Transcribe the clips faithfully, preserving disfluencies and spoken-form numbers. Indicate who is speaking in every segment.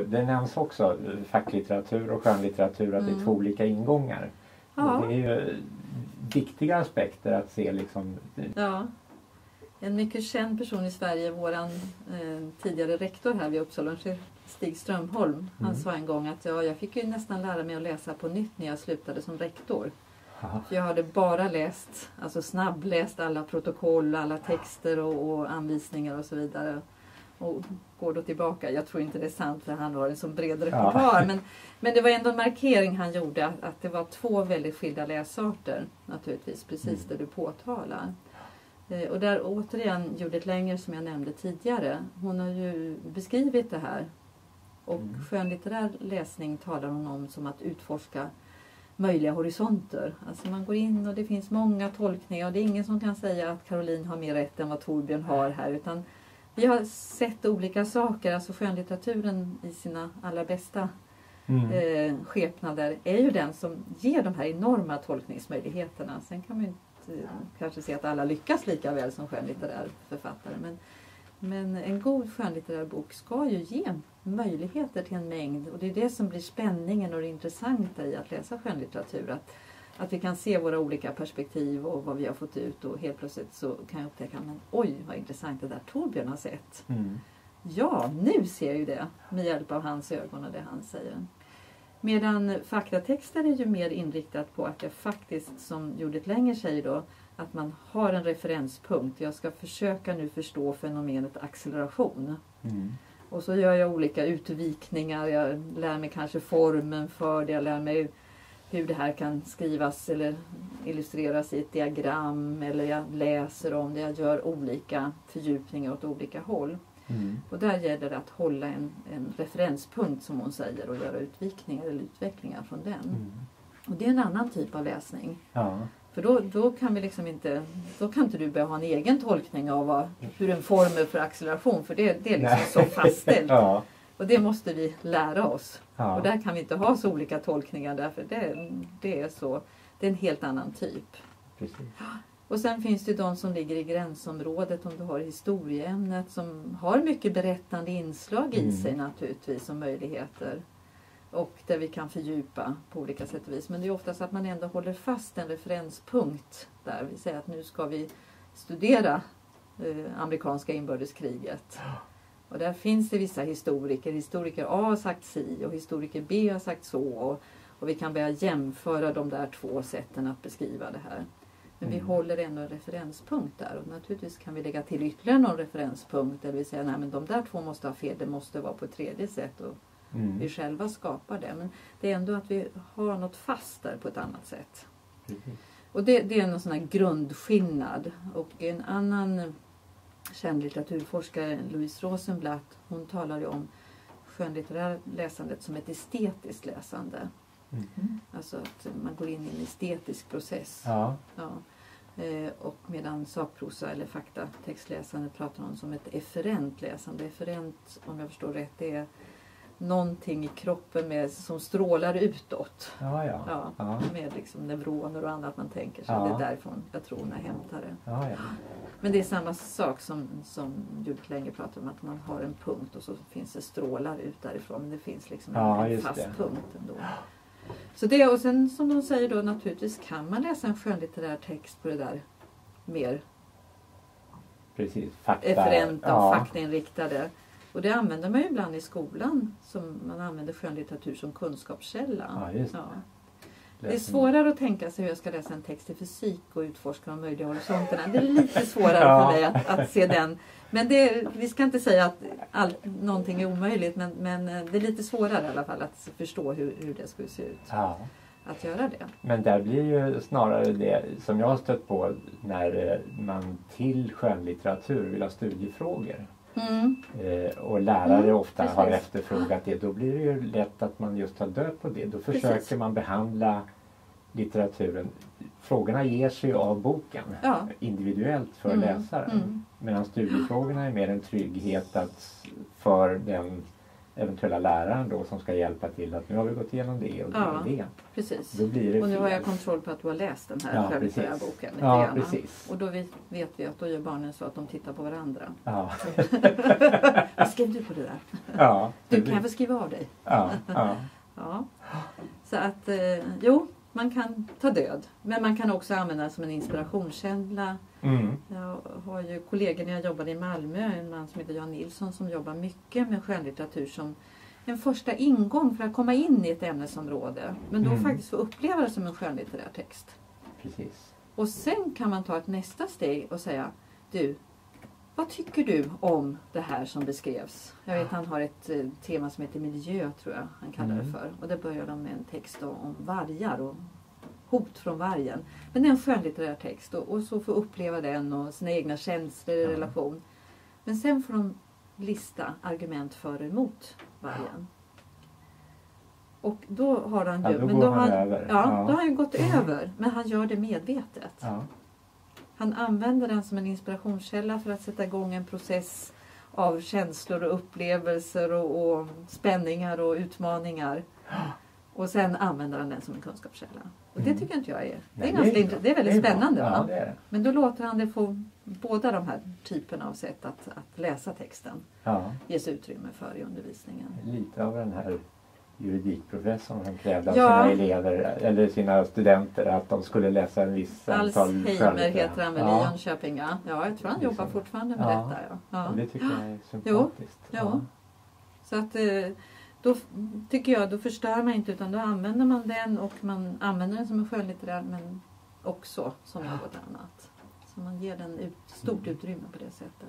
Speaker 1: det nämns också facklitteratur och skönlitteratur, att mm. det är två olika ingångar. Ja. Det är ju viktiga aspekter att se liksom.
Speaker 2: Ja. En mycket känd person i Sverige, våran eh, tidigare rektor här vid Uppsala universitet, Stig Strömholm, mm. han sa en gång att ja, jag fick ju nästan lära mig att läsa på nytt när jag slutade som rektor. Aha. För jag hade bara läst, alltså snabbläst alla protokoll, alla texter och, och anvisningar och så vidare. Och går då tillbaka, jag tror inte det är sant för han har en så bred repertoar, ja. men, men det var ändå en markering han gjorde att, att det var två väldigt skilda läsarter naturligtvis, precis mm. det du påtalar. Eh, och där återigen Judith Länger som jag nämnde tidigare, hon har ju beskrivit det här. Och mm. skönlitterär läsning talar hon om som att utforska möjliga horisonter. Alltså man går in och det finns många tolkningar och det är ingen som kan säga att Caroline har mer rätt än vad Torbjörn har här, utan vi har sett olika saker. Alltså skönlitteraturen i sina allra bästa mm. eh, skepnader är ju den som ger de här enorma tolkningsmöjligheterna. Sen kan man ju inte eh, kanske se att alla lyckas lika väl som skönlitterär författare, men Men en god skönlitterär bok ska ju ge möjligheter till en mängd. Och det är det som blir spänningen och det intressanta i att läsa skönlitteratur. Att, att vi kan se våra olika perspektiv och vad vi har fått ut. Och helt plötsligt så kan jag upptäcka, men oj vad intressant det där Torbjörn har sett. Mm. Ja, nu ser jag ju det med hjälp av hans ögon och det han säger. Medan faktatexter är ju mer inriktat på att jag faktiskt, som Judith Länger säger då, att man har en referenspunkt. Jag ska försöka nu förstå fenomenet acceleration. Mm. Och så gör jag olika utvikningar. Jag lär mig kanske formen för det. Jag lär mig hur det här kan skrivas eller illustreras i ett diagram. Eller jag läser om det. Jag gör olika fördjupningar åt olika håll. Mm. Och där gäller det att hålla en, en referenspunkt som hon säger och göra utvikningar eller utvecklingar från den. Mm. Och det är en annan typ av läsning. Ja. För då, då kan vi liksom inte, då kan inte du börja ha en egen tolkning av vad, hur en form är för acceleration. För det, det är liksom så fastställt. Ja. Och det måste vi lära oss. Ja. Och där kan vi inte ha så olika tolkningar därför det, det är så, det är en helt annan typ. Precis. Och sen finns det de som ligger i gränsområdet, om du har historieämnet som har mycket berättande inslag i mm. sig naturligtvis och möjligheter. Och där vi kan fördjupa på olika sätt och vis. Men det är ofta så att man ändå håller fast en referenspunkt där. Vi säger att nu ska vi studera eh, amerikanska inbördeskriget. Och där finns det vissa historiker. Historiker A har sagt si och historiker B har sagt så. Och, och vi kan börja jämföra de där två sätten att beskriva det här. Men mm. vi håller ändå en referenspunkt där. Och naturligtvis kan vi lägga till ytterligare någon referenspunkt. Eller vi säger att de där två måste ha fel. Det måste vara på ett tredje sätt. Och mm. vi själva skapar det. Men det är ändå att vi har något fast där på ett annat sätt. Mm. Och det, det är en sån här grundskillnad. Och en annan känd litteraturforskare, Louise Rosenblatt, hon talar ju om skönlitterära läsandet som ett estetiskt läsande. Mm. Alltså att man går in i en estetisk process. Ja. Ja. Eh, och medan sakprosa eller faktatextläsande pratar hon som ett efferent läsande. Efferent, om jag förstår rätt, det är någonting i kroppen med, som strålar utåt. Ja, ja. Ja, ja. Med liksom neuroner och annat man tänker sig. Ja. Det är därifrån jag tror hon hämtar det. Ja, ja. Men det är samma sak som, som Judith Länger pratar om, att man har en punkt och så finns det strålar ut därifrån. Men det finns liksom ja, en fast det. punkt ändå. Så det, och sen som de säger då, naturligtvis kan man läsa en skönlitterär text på det där mer
Speaker 1: precis, fakta,
Speaker 2: efferenta och
Speaker 1: ja.
Speaker 2: faktainriktade. Och det använder man ju ibland i skolan, som man använder skönlitteratur som kunskapskälla.
Speaker 1: Ja, just det.
Speaker 2: Ja. Det är svårare att tänka sig hur jag ska läsa en text i fysik och utforska de möjliga horisonterna. Det är lite svårare ja. för mig att, att se den. Men det, vi ska inte säga att all, någonting är omöjligt, men, men det är lite svårare i alla fall att förstå hur, hur det skulle se ut. Ja. Att göra det.
Speaker 1: Men där blir ju snarare det som jag har stött på när man till skönlitteratur vill ha studiefrågor. Mm. Eh, och lärare mm, ofta precis. har efterfrågat det. Då blir det ju lätt att man just tar död på det. Då försöker precis. man behandla litteraturen. Frågorna ger sig av boken ja. individuellt för mm, läsaren. Mm. Medan studiefrågorna är mer en trygghet att för den eventuella läraren då som ska hjälpa till att nu har vi gått igenom det och det
Speaker 2: ja,
Speaker 1: och det.
Speaker 2: Precis.
Speaker 1: Då blir det
Speaker 2: och nu
Speaker 1: fel.
Speaker 2: har jag kontroll på att du har läst den här
Speaker 1: Ja,
Speaker 2: självlitterära boken. Lite
Speaker 1: ja,
Speaker 2: grann.
Speaker 1: precis.
Speaker 2: Och då vet, vet vi att då gör barnen så att de tittar på varandra.
Speaker 1: Ja.
Speaker 2: Vad skrev du på det där?
Speaker 1: Ja,
Speaker 2: Du kan få skriva av dig.
Speaker 1: Ja, ja.
Speaker 2: Ja. Så att, eh, jo, man kan ta död. Men man kan också använda det som en inspirationskälla.
Speaker 1: Mm.
Speaker 2: Jag har ju kollegor när jag jobbade i Malmö, en man som heter Jan Nilsson som jobbar mycket med skönlitteratur som en första ingång för att komma in i ett ämnesområde. Men då
Speaker 1: Mm.
Speaker 2: faktiskt få uppleva det som en skönlitterär text.
Speaker 1: Precis.
Speaker 2: Och sen kan man ta ett nästa steg och säga, du, vad tycker du om det här som beskrevs? Jag vet han har ett eh, tema som heter miljö tror jag han kallar
Speaker 1: Mm.
Speaker 2: det för. Och det börjar de med en text då, om vargar och hot från vargen. Men det är en skönlitterär text och, och så får uppleva den och sina egna känslor i
Speaker 1: Ja.
Speaker 2: relation. Men sen får de lista argument för och emot vargen. Och då har han ju,
Speaker 1: Ja, då
Speaker 2: men
Speaker 1: går
Speaker 2: då
Speaker 1: han
Speaker 2: han,
Speaker 1: över.
Speaker 2: Ja,
Speaker 1: Ja.
Speaker 2: då har han ju gått över. Men han gör det medvetet.
Speaker 1: Ja.
Speaker 2: Han använder den som en inspirationskälla för att sätta igång en process av känslor och upplevelser och, och spänningar och utmaningar. Och sen använder han den som en kunskapskälla. Och det
Speaker 1: Mm.
Speaker 2: tycker inte jag är... Det
Speaker 1: Nej,
Speaker 2: är, ganska,
Speaker 1: det är
Speaker 2: int-
Speaker 1: bra.
Speaker 2: det är väldigt
Speaker 1: Det är bra.
Speaker 2: spännande.
Speaker 1: Ja,
Speaker 2: Va?
Speaker 1: det är det.
Speaker 2: Men då låter han det få båda de här typerna av sätt att, att läsa texten.
Speaker 1: Ja.
Speaker 2: Ges utrymme för i undervisningen.
Speaker 1: Lite av den här juridikprofessorn som krävde av
Speaker 2: Ja.
Speaker 1: sina elever eller sina studenter att de skulle läsa en viss antal
Speaker 2: Alsheimer
Speaker 1: skönlitterära.
Speaker 2: heter han väl i
Speaker 1: Ja.
Speaker 2: Jönköping. Ja. ja, jag tror han jobbar fortfarande med
Speaker 1: Ja.
Speaker 2: detta. Ja. Ja.
Speaker 1: Och det tycker jag är sympatiskt.
Speaker 2: Jo. Så att eh, då f- tycker jag, då förstör man inte utan då använder man den och man använder den som en skönlitterär men också som något annat. Så man ger den ut, stort utrymme på det sättet.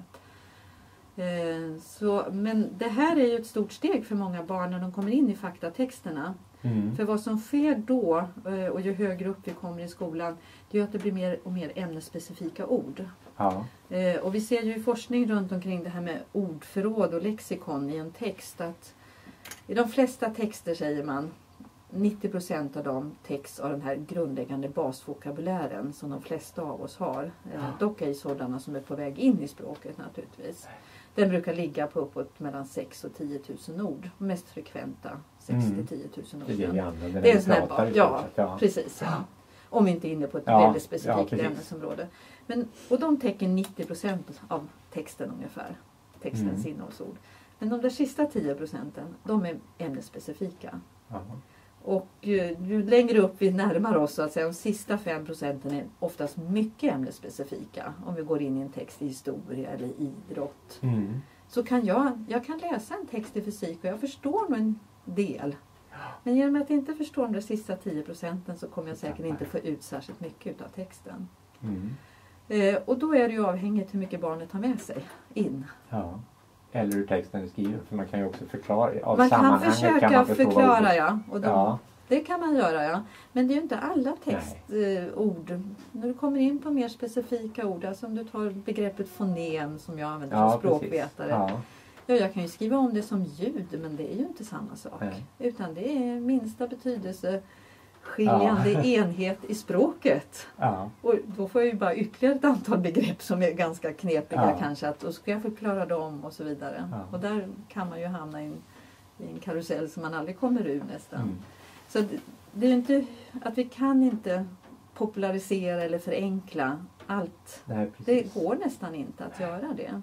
Speaker 2: Eh, så, men det här är ju ett stort steg för många barn när de kommer in i faktatexterna.
Speaker 1: Mm.
Speaker 2: För vad som sker då, eh, och ju högre upp vi kommer i skolan, det är att det blir mer och mer ämnesspecifika ord.
Speaker 1: Ja.
Speaker 2: Eh, och vi ser ju i forskning runt omkring det här med ordförråd och lexikon i en text att i de flesta texter säger man nittio procent av dem täcks av den här grundläggande basvokabulären som de flesta av oss har. Eh, dock är sådana som är på väg in i språket naturligtvis. Den brukar ligga på uppåt mellan sex och tio tusen ord. Mest frekventa sex till tio tusen ord.
Speaker 1: Det är det vi använder
Speaker 2: Det är
Speaker 1: när
Speaker 2: en sån
Speaker 1: vi
Speaker 2: här,
Speaker 1: pratar i
Speaker 2: ja,
Speaker 1: stort sett, ja.
Speaker 2: precis. Ja. Om vi inte är inne på ett
Speaker 1: Ja,
Speaker 2: väldigt
Speaker 1: ja,
Speaker 2: specifikt
Speaker 1: precis.
Speaker 2: ämnesområde. Men, och de täcker nittio procent av texten ungefär. Textens
Speaker 1: Mm.
Speaker 2: innehållsord. Men de där sista tio procenten, de är ämnesspecifika.
Speaker 1: Ja.
Speaker 2: Och ju, ju längre upp vi närmar oss så att säga, de sista fem procenten är oftast mycket ämnesspecifika. Om vi går in i en text i historia eller idrott.
Speaker 1: Mm.
Speaker 2: Så kan jag, jag kan läsa en text i fysik och jag förstår nog en del. Men genom att jag inte förstår de där sista tio procenten så kommer jag säkert inte få ut särskilt mycket av texten.
Speaker 1: Mm.
Speaker 2: Eh, och då är det ju avhängigt hur mycket barnet har med sig in.
Speaker 1: Ja. Eller hur texten är skriven. För man kan ju också förklara. Av
Speaker 2: Man kan
Speaker 1: sammanhanget
Speaker 2: försöka
Speaker 1: kan man förstå vad
Speaker 2: förklara
Speaker 1: ordet-
Speaker 2: ja. Och då,
Speaker 1: Ja.
Speaker 2: Det kan man göra ja. Men det är ju inte alla textord. Eh, när du kommer in på mer specifika ord. Alltså om du tar begreppet fonem som jag använder
Speaker 1: Ja,
Speaker 2: som
Speaker 1: precis.
Speaker 2: språkvetare.
Speaker 1: Ja.
Speaker 2: Ja, jag kan ju skriva om det som ljud men det är ju inte samma sak.
Speaker 1: Nej.
Speaker 2: Utan det är minsta betydelse skiljande enhet i språket.
Speaker 1: Ja.
Speaker 2: Och då får jag ju bara ytterligare ett antal begrepp som är ganska knepiga
Speaker 1: Ja.
Speaker 2: kanske. Att då ska jag förklara dem och så vidare.
Speaker 1: Ja.
Speaker 2: Och där kan man ju hamna i en, i en karusell som man aldrig kommer ur nästan.
Speaker 1: Mm.
Speaker 2: Så det, det är ju inte att vi kan inte popularisera eller förenkla allt.
Speaker 1: Nej,
Speaker 2: Det
Speaker 1: precis.
Speaker 2: går nästan inte att göra det.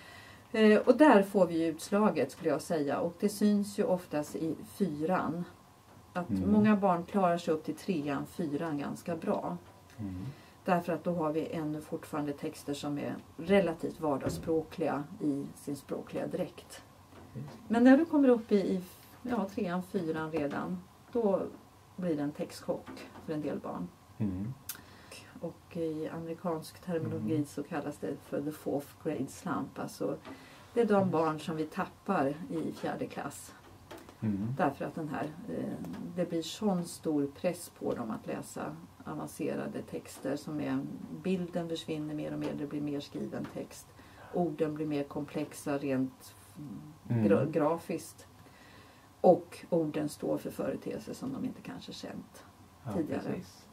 Speaker 2: Eh, och där får vi ju utslaget skulle jag säga. Och det syns ju oftast i fyran. Att
Speaker 1: Mm.
Speaker 2: många barn klarar sig upp till trean, fyran ganska bra.
Speaker 1: Mm.
Speaker 2: Därför att då har vi ännu fortfarande texter som är relativt vardagsspråkliga i sin språkliga dräkt. Men när du kommer upp i, i ja, trean, fyran redan, då blir det en textchock för en del barn.
Speaker 1: Mm.
Speaker 2: Och i amerikansk terminologi
Speaker 1: Mm.
Speaker 2: så kallas det för the fourth grade slump. Alltså det är de barn som vi tappar i fjärde klass.
Speaker 1: Mm.
Speaker 2: Därför att den här, eh, det blir sån stor press på dem att läsa avancerade texter som är, bilden försvinner mer och mer, det blir mer skriven text. Orden blir mer komplexa rent
Speaker 1: Mm.
Speaker 2: gra- grafiskt. Och orden står för företeelser som de inte kanske känt
Speaker 1: Ja,
Speaker 2: tidigare.
Speaker 1: precis.